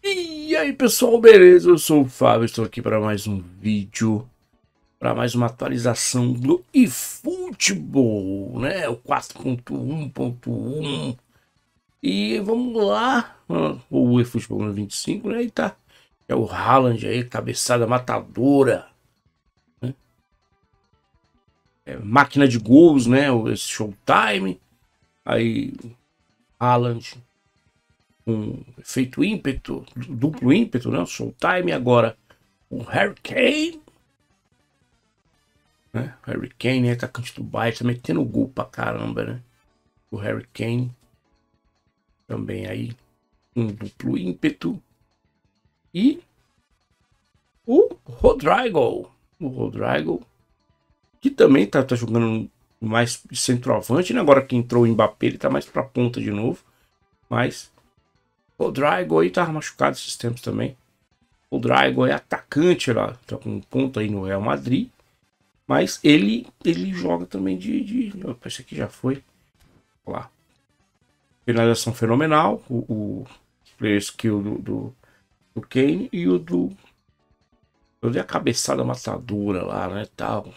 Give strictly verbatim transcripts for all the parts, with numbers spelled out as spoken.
E aí pessoal, beleza? Eu sou o Fábio, estou aqui para mais um vídeo, para mais uma atualização do eFootball, né? O quatro ponto um ponto um. E vamos lá, o eFootball no vinte e cinco, né? E tá, é o Haaland aí, cabeçada matadora, né? É, máquina de gols, né? Esse Showtime, aí Haaland com efeito ímpeto, duplo ímpeto, né? O Showtime, agora o Harry Kane, né? Harry Kane, atacante do Bayern, tá metendo gol pra caramba, né? O Harry Kane também aí, um duplo ímpeto. E o Rodrygo, o Rodrygo, que também tá, tá jogando mais centroavante, né? Agora que entrou o Mbappé, ele tá mais pra ponta de novo. Mas o Rodrygo aí tá machucado esses tempos também. O Rodrygo é atacante lá, tá com ponta aí no Real Madrid. Mas ele, ele joga também de... de opa, esse aqui já foi. Olha lá. Finalização fenomenal. O, o player skill do, do, do Kane e o do... Eu dei a cabeçada matadora lá, né, tal.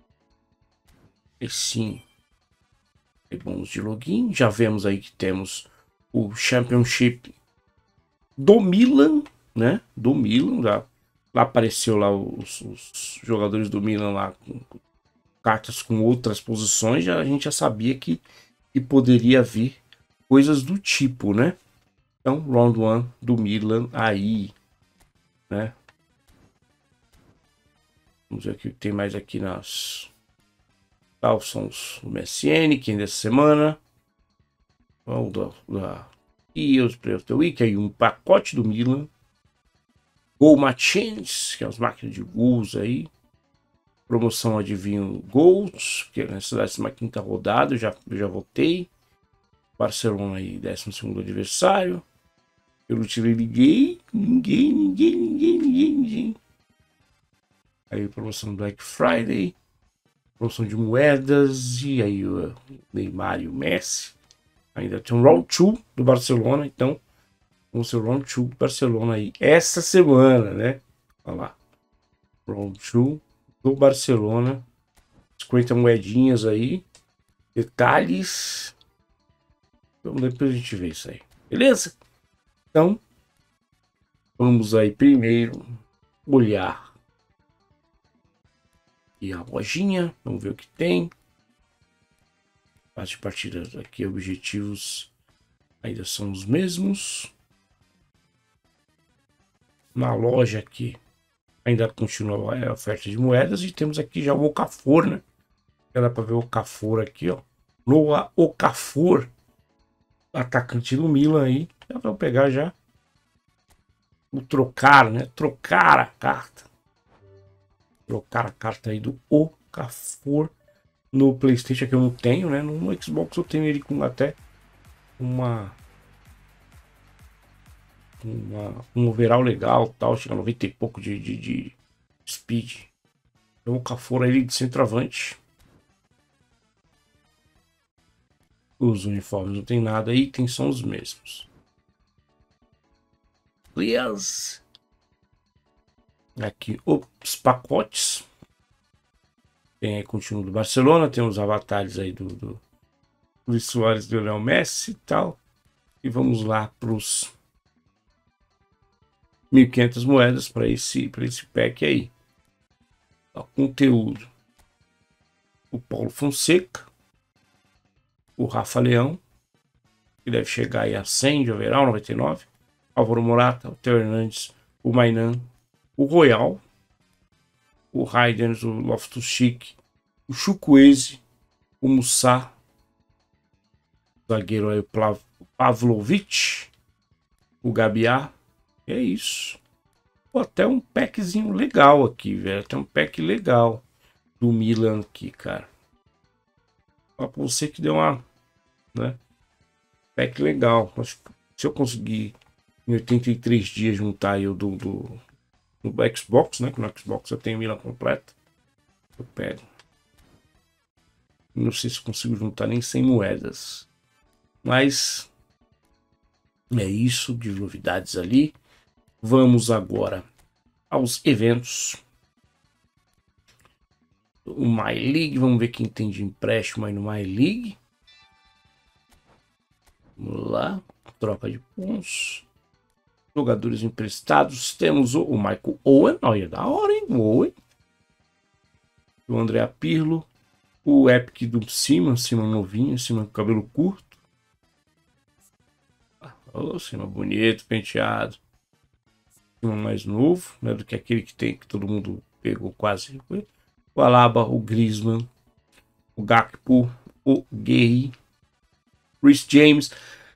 E sim. E bônus de login. Já vemos aí que temos o Championship do Milan, né? Do Milan. Já, lá apareceu lá os, os jogadores do Milan lá com cartas com outras posições. Já, a gente já sabia que, que poderia vir coisas do tipo, né? Então, round one do Milan aí, né? Vamos ver o que tem mais aqui nas... Tal, são os M S N, que ainda essa semana. Vamos da... da... E os Players of the Week, aí um pacote do Milan. Goal Machines, que é as máquinas de gols aí. Promoção Adivinho Gols, que é nessa décima quinta rodada, eu já, eu já votei. Barcelona aí, décimo segundo adversário. Eu não tirei ninguém, ninguém, ninguém, ninguém, ninguém, ninguém. Aí promoção Black Friday, promoção de moedas, e aí o Neymar e o Messi. Ainda tem um round dois do Barcelona, então vamos ser o round dois do Barcelona aí essa semana, né? Olha lá, round dois do Barcelona, cinquenta moedinhas aí, detalhes. Então depois a gente vê isso aí, beleza? Então, vamos aí primeiro olhar e a lojinha, vamos ver o que tem. As de partida aqui, objetivos ainda são os mesmos. Na loja aqui ainda continua a oferta de moedas e temos aqui já o Okafor, né? Já dá para ver o Okafor aqui, ó. Noah Okafor, atacante do Milan aí. Já vou pegar já. O trocar, né? Trocar a carta. Trocar a carta aí do Okafor. No PlayStation que eu não tenho, né? No Xbox eu tenho ele com até uma, uma um overall legal, tal, chega a noventa e pouco de, de, de speed. Então o Okafor ele de centroavante. Os uniformes não tem nada, itens são os mesmos. Yes. Aqui os pacotes. Tem aí continuo do Barcelona, tem os avatares aí do, do Luis Suárez, do Lionel Messi e tal. E vamos lá para os mil e quinhentas moedas para esse, para esse pack aí. Ó, conteúdo. O Paulo Fonseca. O Rafa Leão. Que deve chegar aí a cem de overall, noventa e nove. Álvaro Morata, o Theo Hernandes, o Mainan, o Royal. O Raiders, o Loftus-Cheek, o Chukwueze, o Musa, o zagueiro aí, o Pavlovic, o Gabiá. E é isso. Pô, até um packzinho legal aqui, velho. Até um pack legal do Milan aqui, cara. Ó, pra você que deu uma, né? Pack legal. Acho que se eu conseguir em oitenta e três dias juntar aí o do, do no Xbox, né? Que no Xbox eu tenho Milan completo. Eu pego. Não sei se consigo juntar nem cem moedas. Mas é isso de novidades ali. Vamos agora aos eventos. O My League, vamos ver quem tem de empréstimo aí no My League. Vamos lá, troca de pontos. Jogadores emprestados, temos o, o Michael Owen, olha, da hora, hein, o Owen. O André Pirlo, o Epic do Simon, Simon novinho, Simon com cabelo curto. Oh, Simon bonito, penteado. Simon mais novo, né, do que aquele que tem, que todo mundo pegou quase. O Alaba, o Griezmann, o Gakpo, o Gay, Reece James,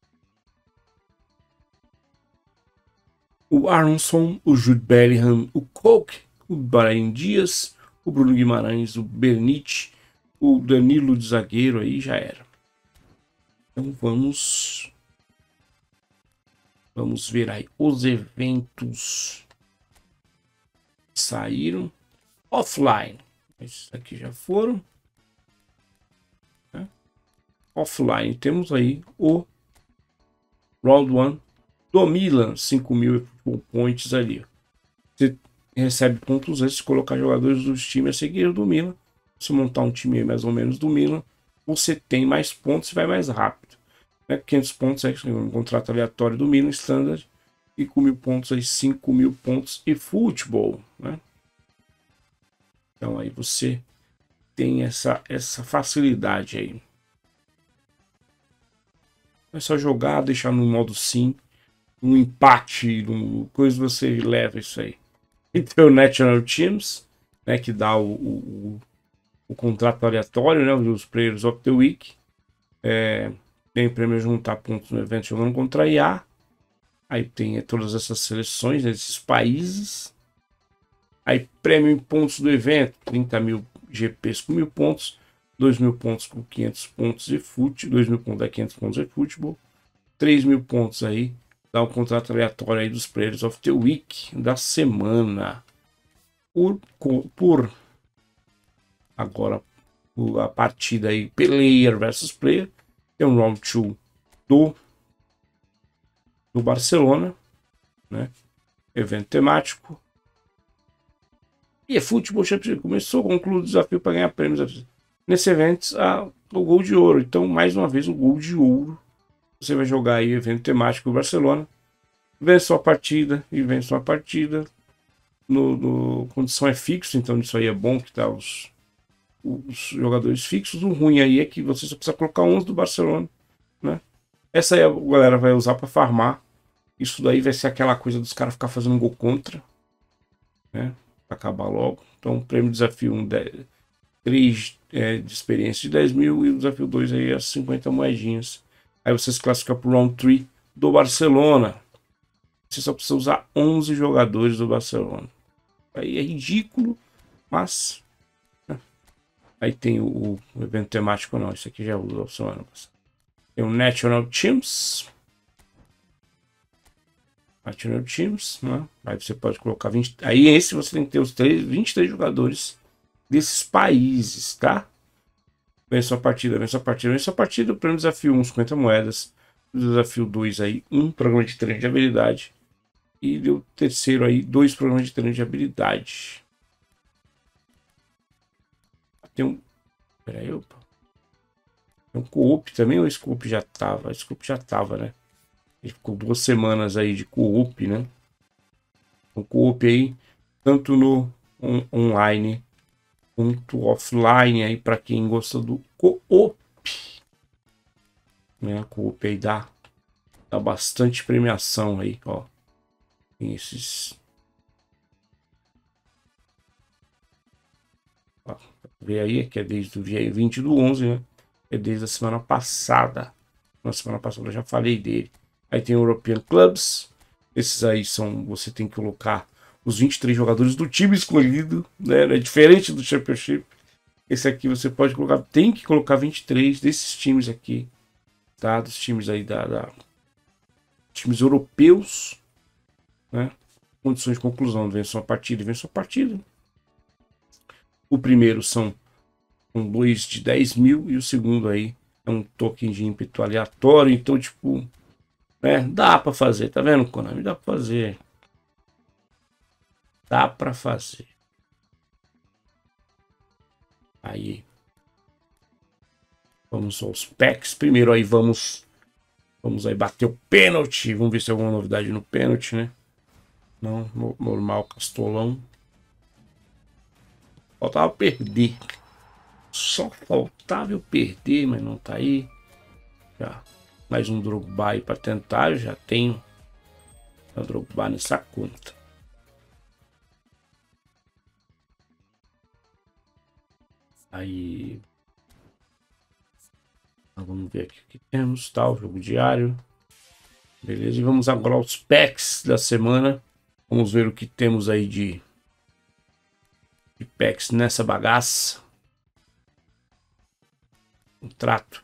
o Aronson, o Jude Bellingham, o Coke, o Brahim Dias, o Bruno Guimarães, o Bernite, o Danilo de zagueiro, aí já era. Então vamos vamos ver aí os eventos que saíram offline. Esses aqui já foram, né? Offline temos aí o Round one do Milan, cinco mil points ali. Você recebe pontos antes de colocar jogadores dos times a seguir do Milan. Se montar um time mais ou menos do Milan, você tem mais pontos e vai mais rápido. Né? quinhentos pontos é um contrato aleatório do Milan Standard, e com mil pontos aí cinco mil pontos e futebol, né? Então aí você tem essa, essa facilidade aí. É só jogar, deixar no modo sim, um empate, um, coisa você leva isso aí. E tem o National Teams, né, que dá o, o, o contrato aleatório, né, os Players of the Week. É, tem prêmio juntar pontos no evento jogando contra a I A. Aí tem todas essas seleções, esses países. Aí prêmio em pontos do evento, trinta mil G Ps com mil pontos, dois mil pontos com quinhentos pontos de futebol, dois mil pontos é quinhentos pontos de futebol, três mil pontos aí, dá um contrato aleatório aí dos Players of the Week da semana. Por, por agora, a partida aí, player versus player, tem um round dois do, do Barcelona, né? Evento temático. E é futebol championship. Começou, concluiu o desafio para ganhar prêmios. Nesse evento, a, o gol de ouro. Então, mais uma vez, o gol de ouro. Você vai jogar aí evento temático do Barcelona. Vence uma partida e vence uma partida. No, no, condição é fixo, então isso aí é bom que tá os, os jogadores fixos. O ruim aí é que você só precisa colocar onze do Barcelona, né? Essa aí a galera vai usar para farmar. Isso daí vai ser aquela coisa dos caras ficar fazendo um gol contra, né? Pra acabar logo. Então, prêmio desafio um, três é, de experiência de dez mil e o desafio dois aí é cinquenta moedinhas. Aí você se classifica pro round três do Barcelona. Você só precisa usar onze jogadores do Barcelona. Aí é ridículo, mas né? Aí tem o, o evento temático, não. Isso aqui já usa a semana passada. Tem o National Teams. National Teams, né? Aí você pode colocar vinte. Aí esse você tem que ter os três, vinte e três jogadores desses países, tá? Vem sua partida, vem sua partida, vem sua partida. O prêmio desafio um, cinquenta moedas. O desafio dois aí, um programa de treino de habilidade. E o terceiro aí, dois programas de treino de habilidade. Tem um. Pera aí, opa. Tem um co-op também, ou esse co-op já tava? Esse co-op já tava, né? Ele ficou duas semanas aí de co-op, né? Um co-op aí, tanto no on online quanto offline aí, para quem gosta do co-op. Né? Co-op aí dá, dá bastante premiação aí, ó. Tem esses. Ó, vê aí, que é desde o dia vinte do onze, né? É desde a semana passada. Na semana passada eu já falei dele. Aí tem o European Clubs. Esses aí são. Você tem que colocar os vinte e três jogadores do time escolhido, né? É diferente do Championship. Esse aqui você pode colocar. Tem que colocar vinte e três desses times aqui. Tá? Dos times aí da. da times europeus. Né? Condições de conclusão. Vem só partida, vem só partida. O primeiro são um dois de dez mil. E o segundo aí é um token de ímpeto aleatório. Então, tipo. É, dá pra fazer, tá vendo, Konami? Dá pra fazer. Dá para fazer. Aí. Vamos aos packs. Primeiro aí vamos... Vamos aí bater o pênalti. Vamos ver se tem alguma novidade no pênalti, né? Não, normal, Castolão. Faltava perder. Só faltava eu perder, mas não tá aí. Já. Mais um Drogba aí pra tentar. Eu já tenho o Drogba nessa conta. Aí... Vamos ver aqui o que temos, tá? O jogo diário. Beleza, e vamos agora aos packs da semana. Vamos ver o que temos aí de, de packs nessa bagaça. Contrato.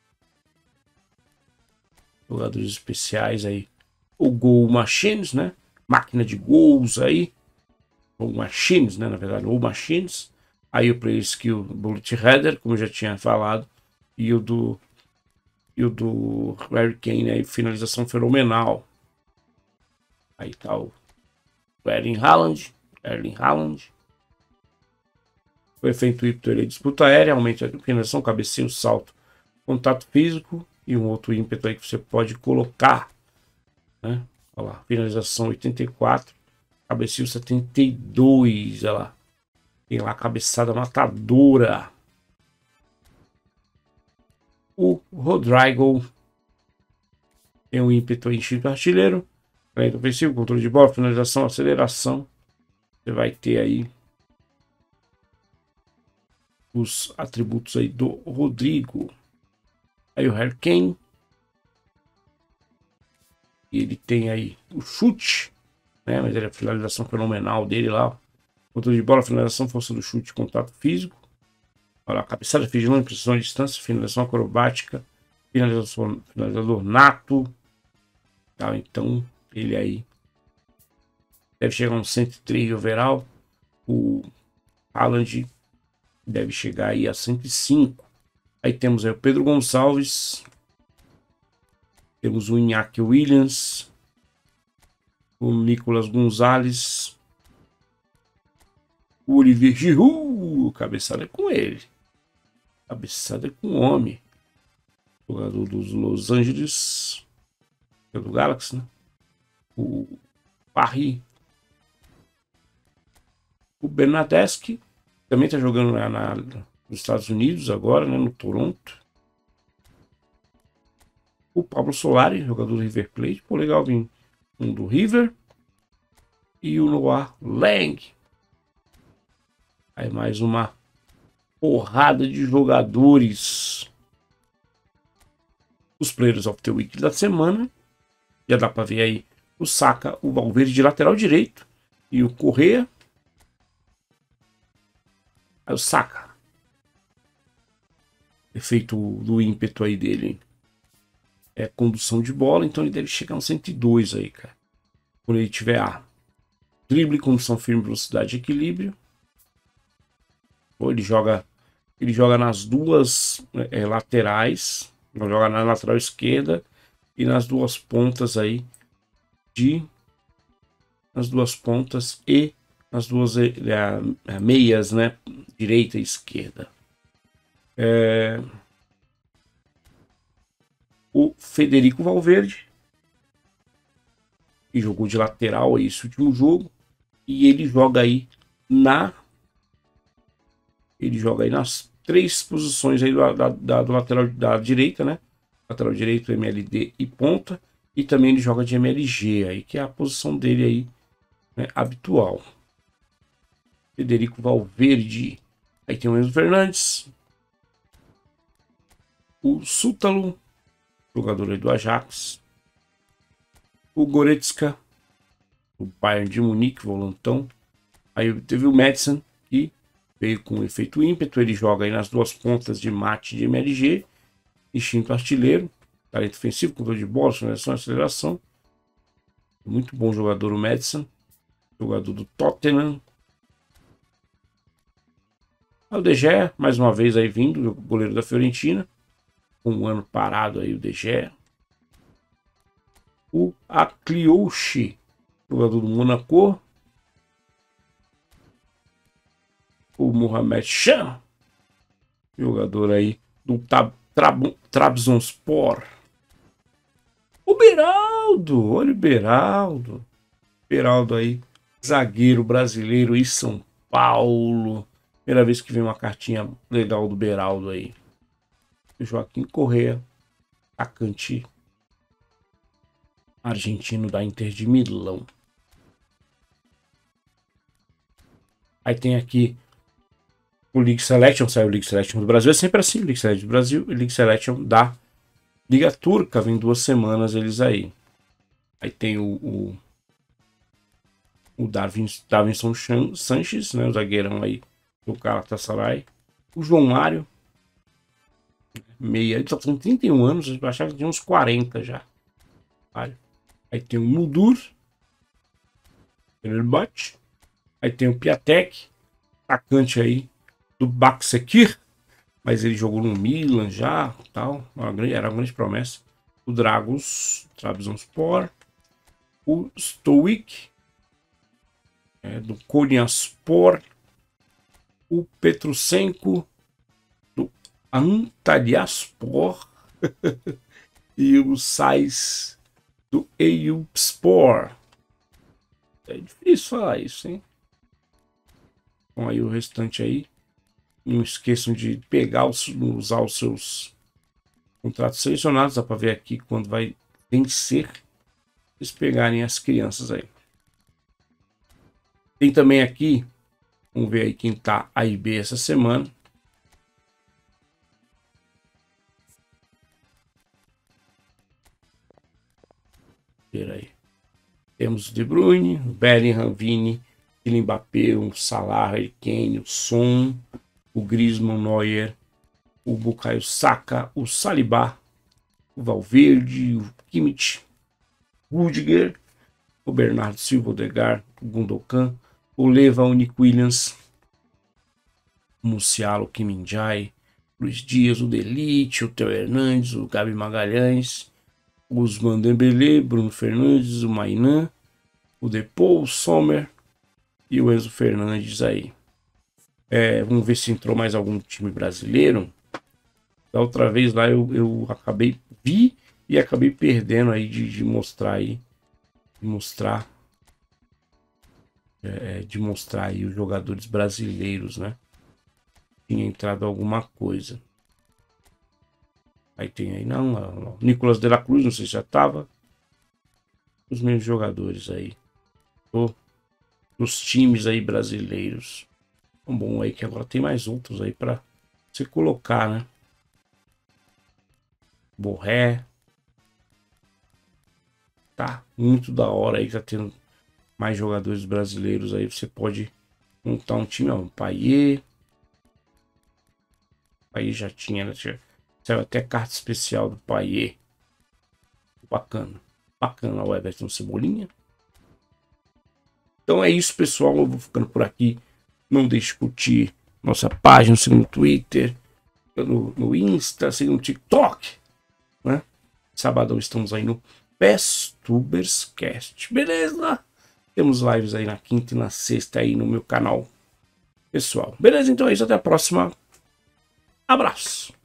Jogadores especiais aí. O Goal Machines, né? Máquina de gols aí. Ou Machines, né? Na verdade, ou Machines. Aí o Play Skill Bullet Header, como eu já tinha falado. E o do... E o do Harry Kane aí, finalização fenomenal. Aí tá o Erling Haaland. Erling Haaland. O efeito ímpeto, ele é disputa aérea, aumenta a finalização, cabeceio, salto, contato físico e um outro ímpeto aí que você pode colocar, né? Olha lá, finalização oitenta e quatro, cabeceio setenta e dois, olha lá. Tem lá a cabeçada matadora. O Rodrigo tem um ímpeto instinto artilheiro, talento ofensivo, controle de bola, finalização, aceleração. Você vai ter aí os atributos aí do Rodrigo. Aí o Harry Kane. Ele tem aí o chute, né? Mas ele é a finalização fenomenal dele lá. Controle de bola, finalização, força do chute, contato físico. Olha, cabeçada, vigilante, precisão de distância, finalização acrobática, finalização, finalizador nato. Tá, então, ele aí deve chegar a um cento e três de overall. O Haaland deve chegar aí a cento e cinco. Aí temos aí o Pedro Gonçalves. Temos o Iñaki Williams. O Nicolas Gonzalez. O Olivier Giroud. Cabeçada é com ele. Cabeçada é com o homem. Jogador dos Los Angeles. É do Galaxy, né? O Paris. O Bernardeschi. Também está jogando na, na, nos Estados Unidos agora, né? No Toronto. O Pablo Solari, jogador do River Plate. Pô, legal vir um do River. E o Noah Lang. Aí mais uma porrada de jogadores. Os Players of the Week da semana. Já dá para ver aí o Saka, o Valverde de lateral direito. E o Correa. Aí o Saka. Efeito do ímpeto aí dele. É condução de bola, então ele deve chegar a um cento e dois aí, cara. Quando ele tiver a drible, condução firme, velocidade e equilíbrio. Ou ele joga, ele joga nas duas é, laterais. Ele joga na lateral esquerda e nas duas pontas aí de nas duas pontas e nas duas é, é, meias, né? Direita e esquerda. É... O Federico Valverde, que jogou de lateral aí esse último jogo, e ele joga aí na ele joga aí nas três posições aí do, da, da, do lateral da direita, né? Lateral direito, M L D e ponta, e também ele joga de M L G aí, que é a posição dele aí, né, habitual. Federico Valverde. Aí tem o Enzo Fernandes, o Sútalo, jogador aí do Ajax, o Goretzka, o Bayern de Munique, volantão. Aí teve o Madison, que veio com efeito ímpeto, ele joga aí nas duas pontas de mate de M L G, instinto artilheiro, talento ofensivo, controle de bola, finalização, aceleração. Muito bom jogador o Madison, jogador do Tottenham. Aí o De Gea, mais uma vez aí vindo, goleiro da Fiorentina, com um ano parado aí o De Gea. O Akliouche, jogador do Monaco. o Mohamed Chan, jogador aí do Trabzonspor. O Beraldo, olha o Beraldo. Beraldo aí, zagueiro brasileiro em São Paulo. Primeira vez que vem uma cartinha legal do Beraldo aí. O Joaquim Correa, atacante argentino da Inter de Milão. Aí tem aqui o League Selection, saiu o League Selection do Brasil, é sempre assim, League Selection do Brasil e League Selection da Liga Turca, vem duas semanas eles aí. Aí tem o, o, o Darwin, Davinson Sanches, né, o zagueirão aí do Galatasaray. O João Mário, meia, ele só tem trinta e um anos, eu achava que tinha uns quarenta já. Aí tem o Muldur, aí tem o Piatek, atacante aí do Başakşehir, mas ele jogou no Milan já, tal, uma grande, era uma grande promessa. O Dragos, Trabzonspor, o Stoic, é, do Konyaspor, o Petrusenko, do Antalyaspor, e o Sais, do Eyüpspor. É difícil falar isso, hein? Bom, aí o restante aí. Não esqueçam de pegar, os, usar os seus contratos selecionados. Dá para ver aqui quando vai vencer. Eles pegarem as crianças aí. Tem também aqui, vamos ver aí quem tá A e B essa semana. Ver aí. Temos o De Bruyne, o Bellingham, Vini, o Mbappé, o Salah, o Kane, o Son, o Griezmann, Neuer, o Bukayo Saka, o Saliba, o Valverde, o Kimmich, o Rudiger, o Bernardo Silva, o Odegaard, o Gundogan, o Leva, o Nick Williams, o Musiala, o Kim Min-jae, Luiz Dias, o De Ligt, o Theo Hernandes, o Gabi Magalhães, o Ousmane Dembélé, Bruno Fernandes, o Mainan, o Depou, o Sommer e o Enzo Fernandes aí. É, vamos ver se entrou mais algum time brasileiro. Da outra vez lá eu, eu acabei, vi e acabei perdendo aí de, de mostrar aí, de mostrar, é, de mostrar aí os jogadores brasileiros, né? Tinha entrado alguma coisa. Aí tem aí, não, não, Nicolas de la Cruz, não sei se já tava. Os meus jogadores aí. Tô nos times aí brasileiros. Tão bom aí que agora tem mais outros aí pra você colocar, né? Borré. Tá muito da hora aí que tá tendo mais jogadores brasileiros aí. Você pode montar um time, ó, um Payet. Payet já tinha, né? Saiu até carta especial do Payet. Bacana. Bacana o Everton Cebolinha. Então é isso, pessoal. Eu vou ficando por aqui. Não deixe de curtir nossa página, siga no Twitter, no, no Insta, siga no TikTok. Né? Sabadão estamos aí no PESTubersCast. Beleza? Temos lives aí na quinta e na sexta aí no meu canal pessoal. Beleza? Então é isso. Até a próxima. Abraço.